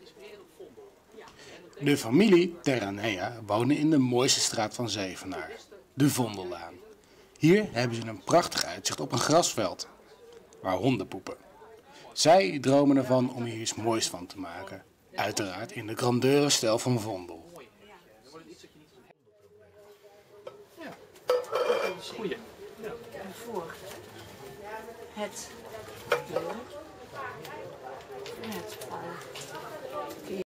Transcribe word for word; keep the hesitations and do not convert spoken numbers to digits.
De familie Terranea woonde in de mooiste straat van Zevenaar, de Vondellaan. Hier hebben ze een prachtig uitzicht op een grasveld, waar honden poepen. Zij dromen ervan om hier iets moois van te maken. Uiteraard in de grandeur stijl van Vondel. Ja, goeie. En voor het deur, het